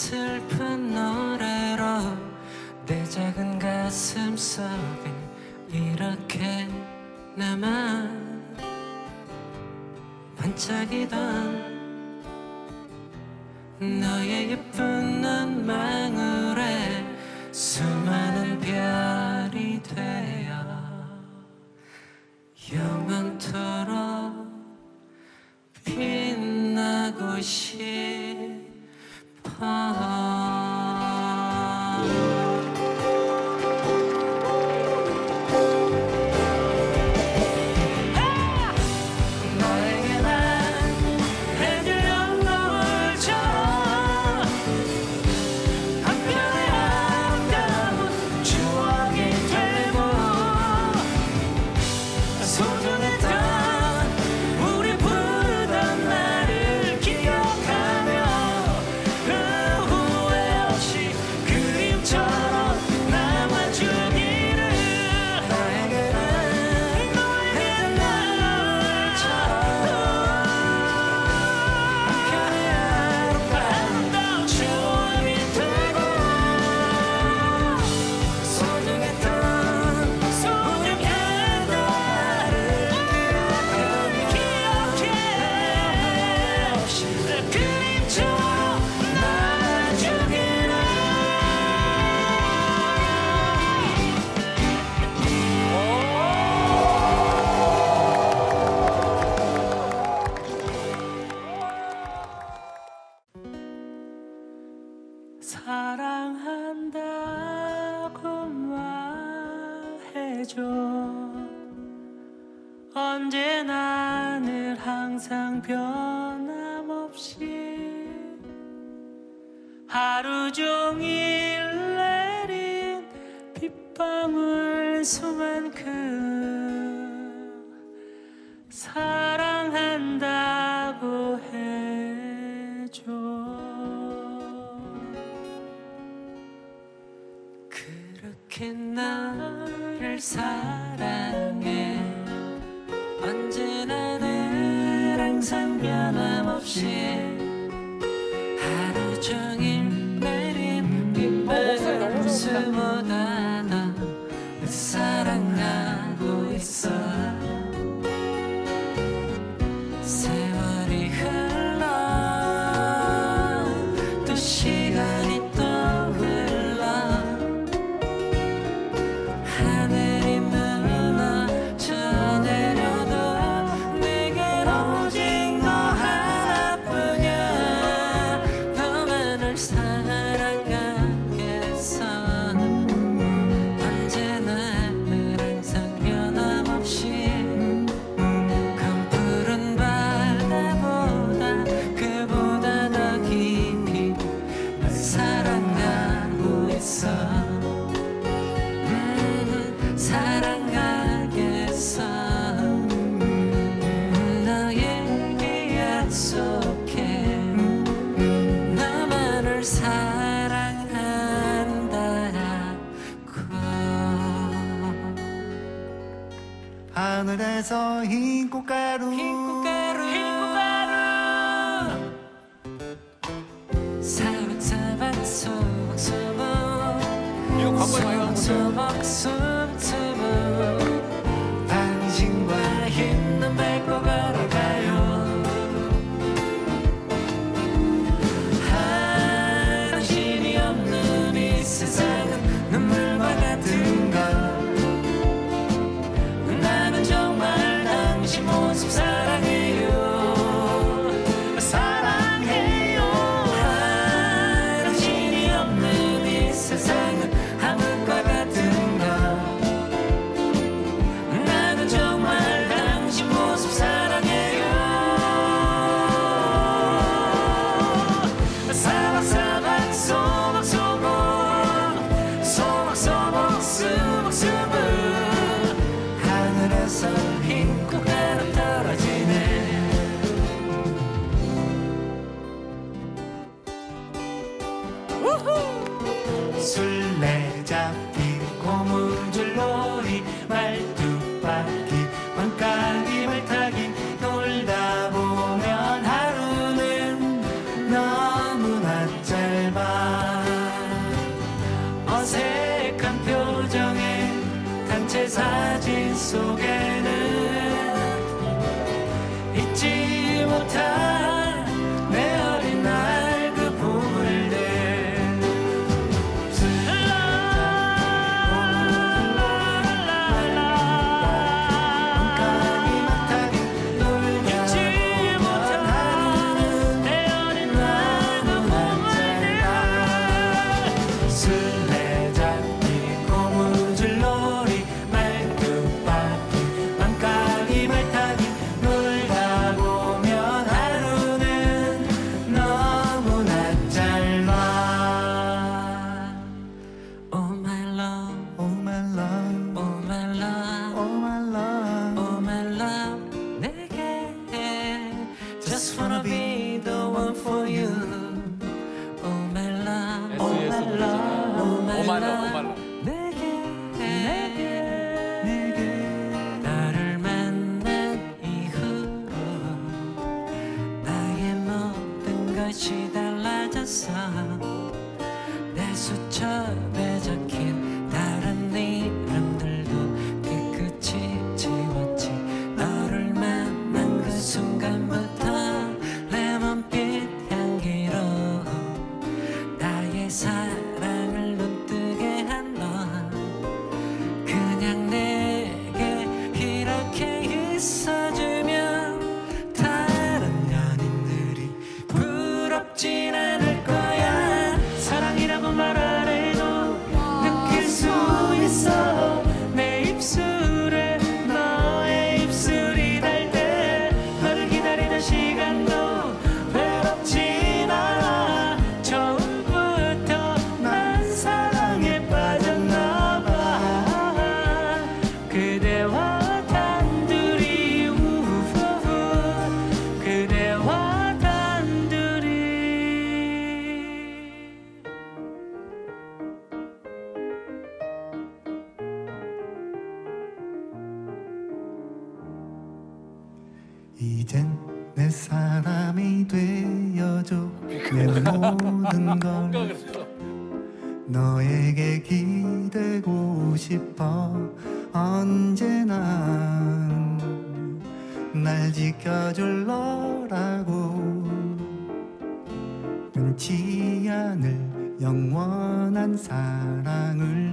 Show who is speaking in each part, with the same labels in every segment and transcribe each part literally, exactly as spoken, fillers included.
Speaker 1: 슬픈 노래로 내 작은 가슴 속에 이렇게 남아 반짝이던 너의 예쁜 눈망울에 수많은 별이 되어 영원토록 빛나고 싶어. 사랑한다고 말해줘. 언제나 늘 항상 변함없이 하루 종일 내린 빗방울 수만큼 사랑한다고 해줘. 그렇게 나를 사랑해. 언제나 늘 항상 변함없이 하루 종일 내린 빗방울 수보다 너 사랑하고 있어. 세월이 흘러 또 시간이 또 흘러 하늘이 무너져 내려도 내겐 오직 너 하나뿐이야. 너만을 사랑하겠어. 언제나 늘 항상 변함없이 검푸른 바다보다 그보다 더 깊이 널 사랑하고 있어. 음, 사랑하겠어. 음, 너에게 약속해. 너만을 사랑한다고.
Speaker 2: 하늘에서 흰 꽃가루
Speaker 1: 흰 꽃가루 흰 꽃가루 사박사박 소박소박
Speaker 3: 이거 광고에 많이 나온 건데.
Speaker 1: 소박소박 숨숨 당신과 힘든 밟고 걸어가요. 당신이 없는 이 세상은 눈물과 같은가. 나는 정말 당신 모습 사랑해요. 사랑해요. 당신이 없는 이 세상은 암흑과 같은가. 나는 정말 당신 모습 사랑해요. 사박사박 소박소박 소박소박 수박수박 하늘에서 흰 꽃가루 떨어지네. 술래잡기 고무줄놀이 말뚝박기 왕까기 말타기 놀다 보면 하루는 너무나 짧아. 속에는 잊지 못한 내 어린 날 그 보물들 Just wanna be the one for you. Oh my love, oh my love, oh my love. 내게, 내게, 내게. 너를 만난 이후로 나의 모든 것이 달라졌어. 내 수첩에 적힌 다른 이름들도 깨끗이 지웠지. 너를 만난 그 순간부터 사랑을 눈뜨게 한 넌 그냥 내게 이렇게 있어주면 다른 연인들이 부럽진 않을 거야. 사랑이라고 말 안 해도 느낄 수 있어. 내 입술에 너의 입술이 닿을 때 너를 기다리는 시간도 외롭진 않아. 처음 그대와 단둘이 우후후 그대와 단둘이
Speaker 2: 이젠 내 사람이 되어줘. 내 모든 걸 너에게 기대고 싶어. 언제나 날 지켜줄 너라고 끊지 않을 영원한 사랑을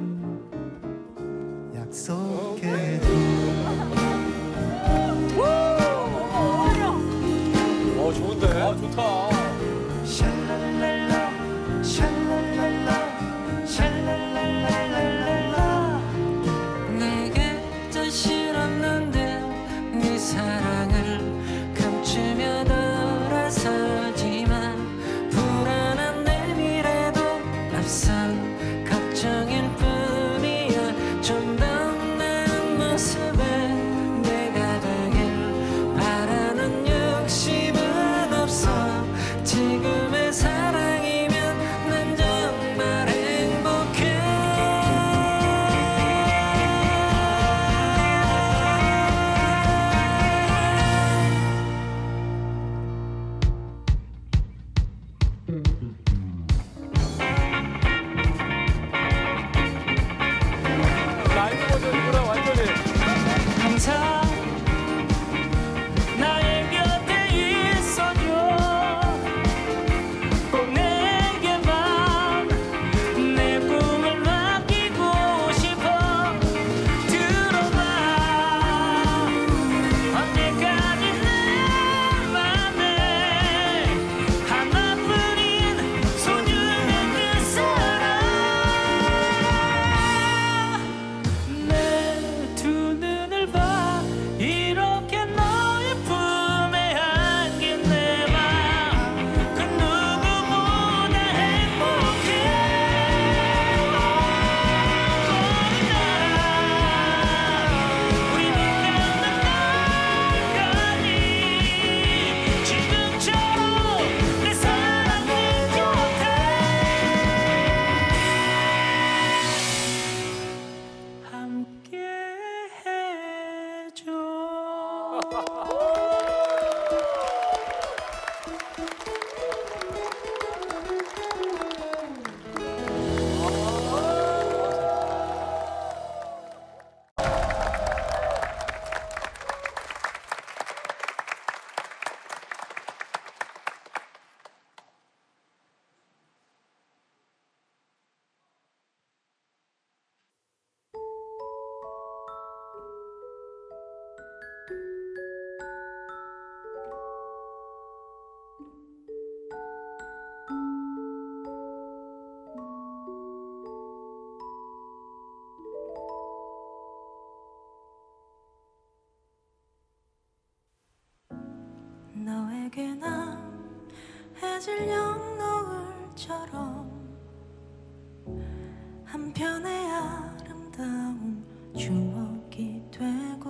Speaker 2: 약속해줘.
Speaker 3: 어 좋은데? 아 좋다.
Speaker 1: 샬랄랄라 샬랄랄라 샬랄랄랄랄라. 내게 자신 없는데 네 사랑을 감추며 돌아서지만 불안한 내 미래도 앞선 걱정일 뿐이야. 좀 더 나은 모습에 내가 되길 바라는 욕심은 없어. 지금의 사랑이면 난 정말 행복해.
Speaker 3: 라이브 버전이구나 완전히.
Speaker 1: 항상 나의 곁에 있어줘. 꼭 내게만 내 꿈을 맡기고 싶어. 들어봐 언제까지 내 맘에 하나뿐인 소중한 그 사랑. 내 두 눈을 봐 이렇게 너의 품에 안긴 내 맘 그 누구보다 행복해. 우리니까 나까지 지금처럼 내 사랑을 곁에 함께 해줘.
Speaker 4: 나에게 난 해질녘 노을처럼 한편의 아름다운 추억이 되고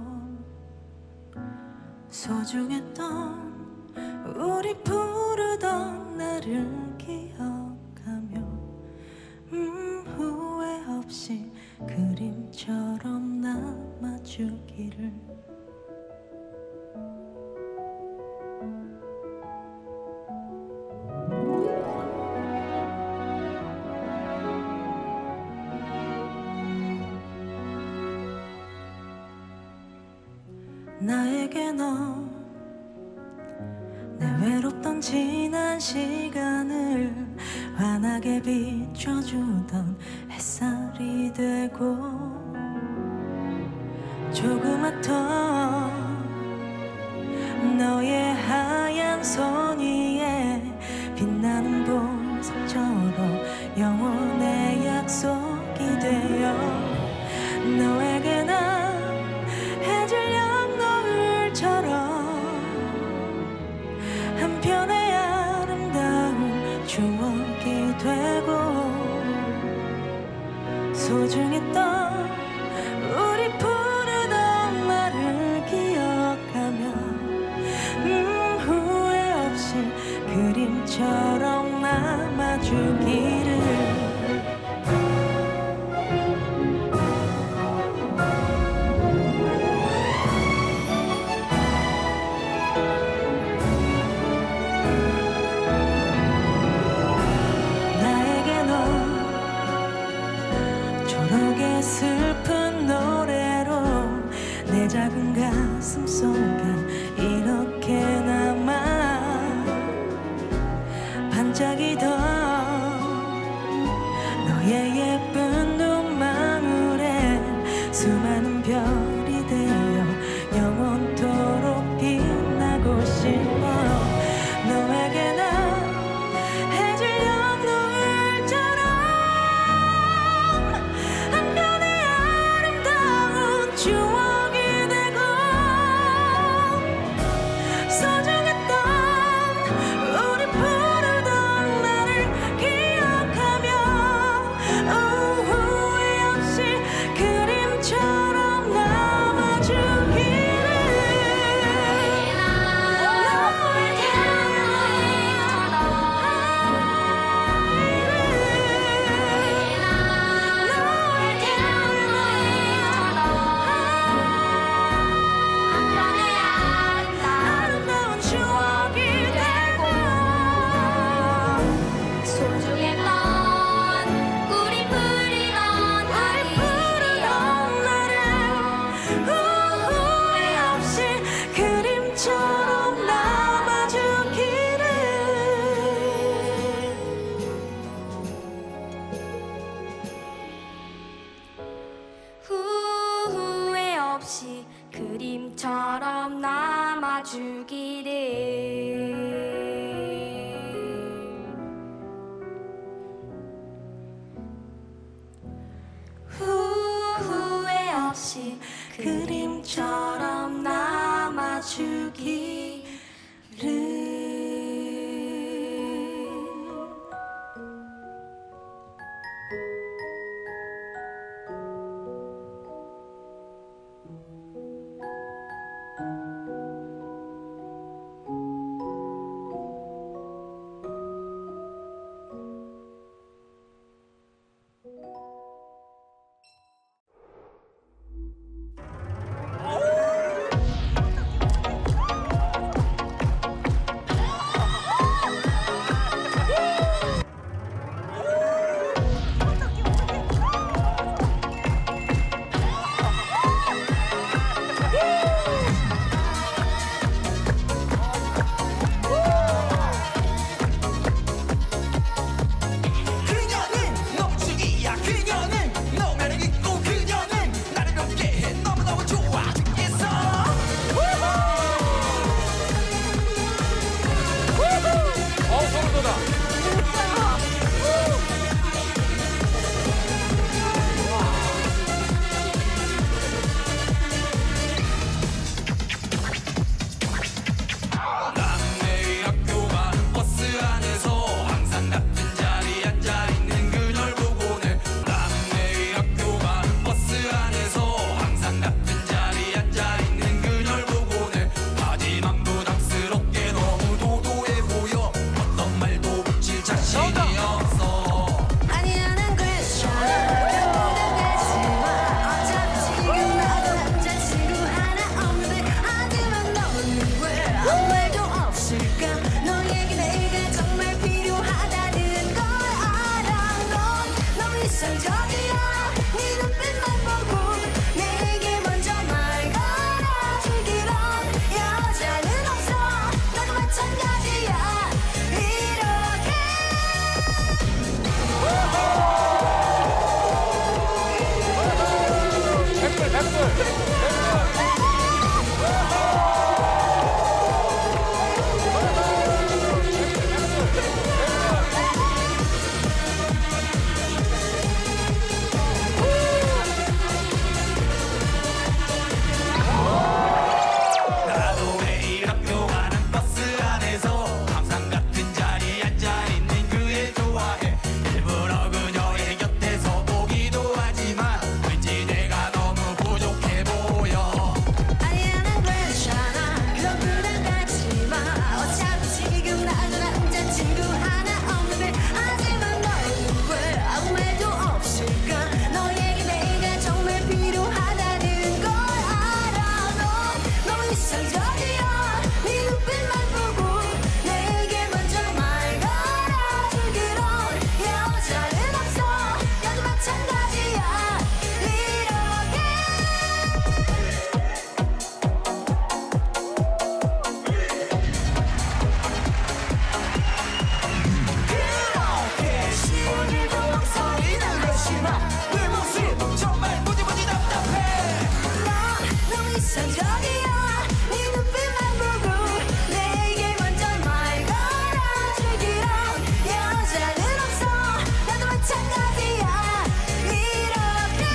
Speaker 4: 소중했던 우리 부르던 나를 기억하며 음 후회 없이 그림처럼 남아주기를. 나에게 너 내 외롭던 지난 시간을 환하게 비춰주던 햇살이 되고 조그맣던 너의 하얀 손 위에 빛나는 보석처럼 영원의 약속이 되어 너에게 난 해질녘 노을처럼 한편의 아름다운 추억이 되고 소중했던 우리 부르던 말을 기억하며 음 후회 없이 그림처럼 남아주기를. 슬픈 노래로 내 작은 가슴 속에 이렇게 남아 반짝이던 너의 예쁜 눈망울에 수많은 별이 되어 영원토록 빛나고 싶어. 너에게 난 해질녘 노을처럼 한편의 아름다운 추억이 되고 소중했던 우리 부르던 나를 기억하며 후회 없이 그림처럼 남아주기를. 아름다운 추억이 되고
Speaker 5: 소중했던 우리 부르던
Speaker 4: 나를 후회 없이 그림처럼 남아주기를.
Speaker 5: 후회 없이 그림처럼 남아주기를. 후회 없이
Speaker 4: 그림처럼 남아주기를. 이상적이야 네 눈빛만 보고 내게 먼저 말 걸어주기로 여자는 없어 나도 마찬가지야 이렇게
Speaker 1: 그렇게 쉬운 일도 소리는 하지마 내 모습 정말 무지무지 답답해
Speaker 4: 넌 너무 이상적이야 네 눈빛만 보고 내게 먼저 말 걸어주기로 여자는 없어 나도 마찬가지야 이렇게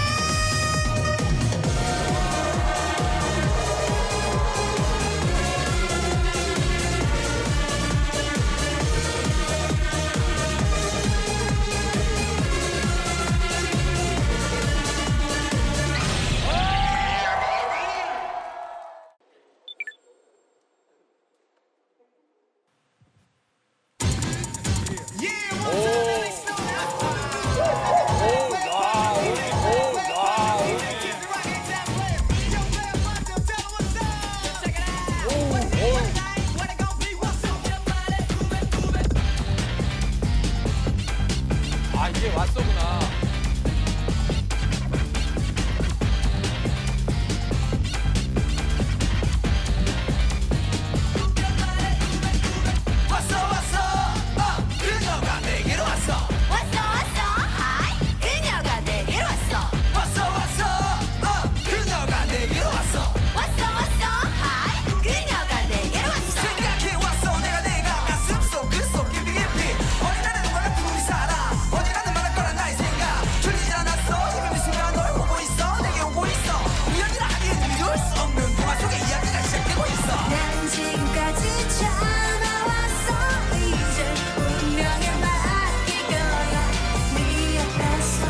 Speaker 3: 아, 이게 왔어구나.
Speaker 1: 왔어 왔어 어 그녀가 내게로 왔어
Speaker 4: 왔어 왔어 하이 그녀가 내게로 왔어
Speaker 1: 왔어 왔어 어 그녀가 내게로 왔어
Speaker 4: 왔어 왔어 하이 그녀가 내게로 왔어
Speaker 1: 생각해 왔어 내가 내가 가슴 속 그 속 깊이 깊이 어린아이는 누가 같은 우리 살아 어디 가든 말할 거란 나의 생각 졸리지 않았어 이미 미순간 널 보고 있어 내게 오고 있어 우연이라 하기엔 믿을 수 없는 동화 속의 이야기가 시작되고 있어
Speaker 4: 난 지금까지 참아왔어 이제 운명에 맡길 거야 네 앞에서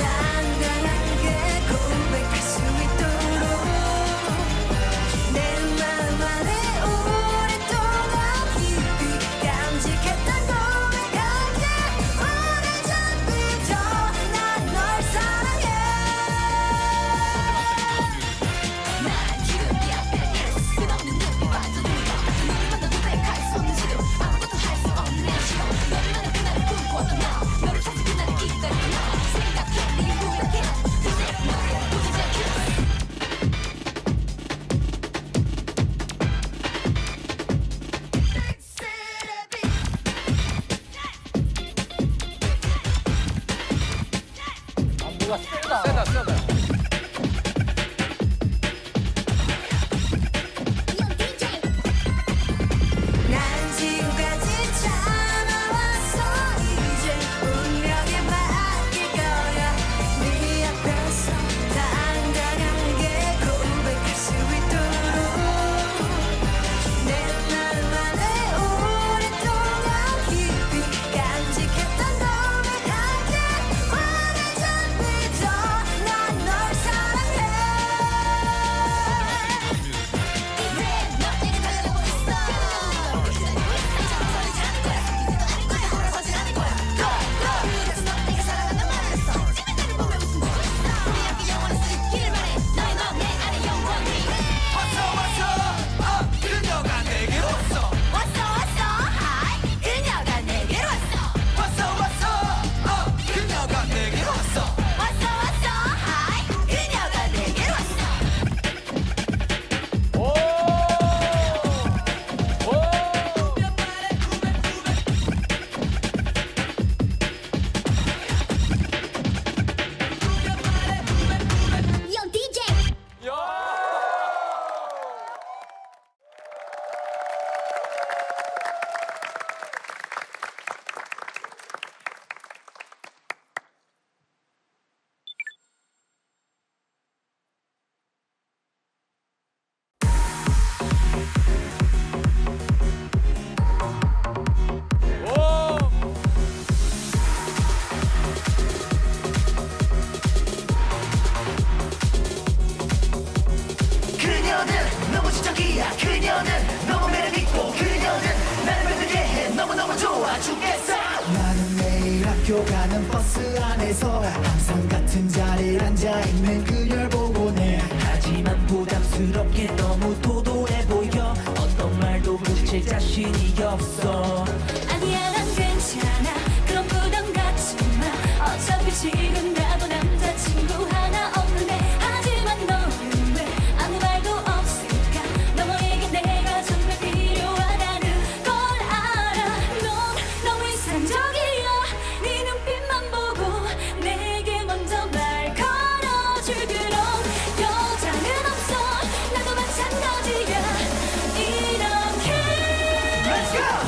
Speaker 4: 당당하게 고백할 수 있도록 내 마음 안에 오랫동안 깊이 간직했던 고백할게 오래전부터 난 널 사랑해 난 지금 네 앞에 있어 끝없는 눈빛 완전 눈이야 너를 만나 고백할 수 없는 시도 아무것도 할 수 없는 내 시도 너를 만나 그날을 꿈꿔도 나 너를 찾은 그날을 기다리고 나 생각해 네 무력해 이제 너를 보지 않게
Speaker 3: 아, 뭐가 세다. 세다, 세다.
Speaker 4: 난 지금까지 참아왔어 이제 운명에 맡길 거야 네 앞에서 당당하게 고백할 수 있도록 내 마음 안에 오랫동안 깊이 간직했던 고백할게 오래전부터 난 널 사랑해 이제 너에게 달려고 있어
Speaker 1: 왔어 왔어 어 그녀가 내게로 왔어
Speaker 4: 왔어 왔어 하이 그녀가 내게로 왔어
Speaker 1: 왔어 왔어 어 그녀가 내게로 왔어
Speaker 4: 왔어 왔어 하이 그녀가 내게로 왔어
Speaker 3: 오! 오!
Speaker 4: 요 디제이
Speaker 3: 야! 오!
Speaker 1: 그녀는 너무 지적이야 그녀는 너무 매력있고 그녀는 나를 별들게 해 너무너무 좋아 죽겠어
Speaker 2: 나는 매일 학교 가는 버스 안에서 항상 같은 자리에 앉아있는 그녀를 보곤 해.
Speaker 1: 하지만 부담스럽게 너무 도도해 보여 자신이 없어.
Speaker 4: 아니야 난 괜찮아 그런 부담 갖지 마 어차피 지금 나도 남자친구 하나 없는데 하지만 너는 왜 아무 말도 없을까 너에게 내가 정말 필요하다는 걸 알아. 넌 너무 이상적이야 네 눈빛만 보고 내게 먼저 말 걸어줄 그런 여자는 없어. 나도 마찬가지야 이렇게.
Speaker 1: Let's go!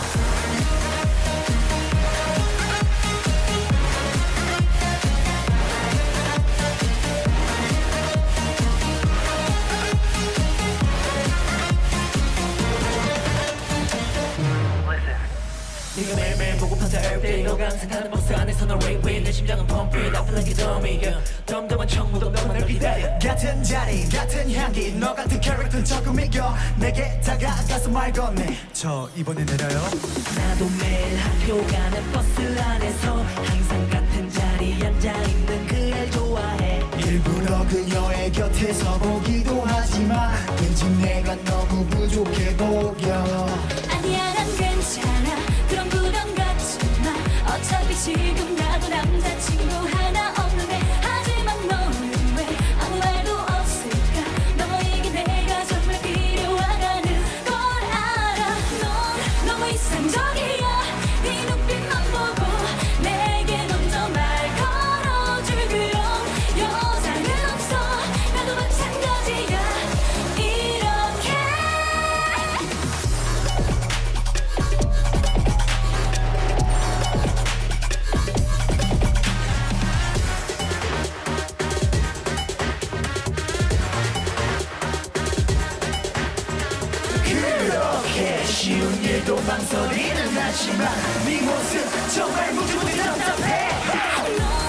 Speaker 1: 네가 매일매일 보고픈 자 everyday 너가 항상 가는 버스 안에서 널 wait wait 내 심장은 pumping I feel like a dummy yeah. 덤덤한 청무도 너만 널 기다려.
Speaker 2: 같은 자리 같은 향기 너 같은 캐릭터는 조금 이겨 내게 다가가서 말 건네 저 이번에 내려요.
Speaker 1: 나도 매일 학교 가는 버스 안에서 항상 같은 자리에 앉아있는 그애를 좋아해.
Speaker 2: 일부러 그녀의 곁에 서보기도 하지만 왠지 내가 너무 부족해 보여.
Speaker 4: 아니야 난 괜찮아 그런 부담 갖지 마 어차피 지금 나도 남자친구 하나 없는데 하지만 너는 왜 아무 말도 없을까 너에게 내가 정말 필요하다는 걸 알아. 넌 너무 이상적이야 네 눈빛만 보고 내게 먼저 말 걸어줄 그런 여자는 없어. 나도 마찬가지야 이렇게.
Speaker 2: 그렇게 쉬운 일도 망설이는 하지만 네 모습 정말 무지무지 답답해.
Speaker 4: 넌